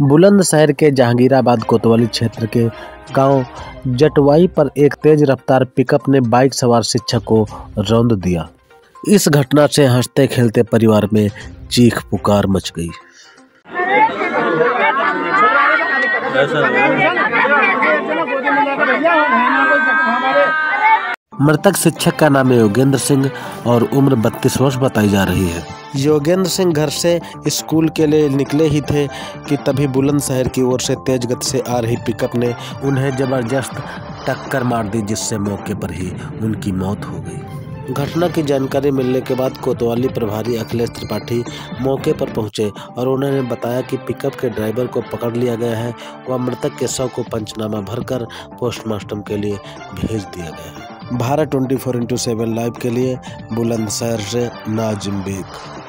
बुलंदशहर के जहांगीराबाद कोतवाली क्षेत्र के गांव जटवाई पर एक तेज रफ्तार पिकअप ने बाइक सवार शिक्षक को रौंद दिया। इस घटना से हंसते खेलते परिवार में चीख पुकार मच गई। मृतक शिक्षक का नाम योगेंद्र सिंह और उम्र 32 वर्ष बताई जा रही है। योगेंद्र सिंह घर से स्कूल के लिए निकले ही थे कि तभी बुलंदशहर की ओर से तेज गति से आ रही पिकअप ने उन्हें जबरदस्त टक्कर मार दी, जिससे मौके पर ही उनकी मौत हो गई। घटना की जानकारी मिलने के बाद कोतवाली प्रभारी अखिलेश त्रिपाठी मौके पर पहुंचे और उन्होंने बताया कि पिकअप के ड्राइवर को पकड़ लिया गया है व मृतक के शव को पंचनामा भरकर पोस्टमार्टम के लिए भेज दिया गया है। भारत 24x7 लाइव के लिए बुलंदशहर से नाजिम बेग।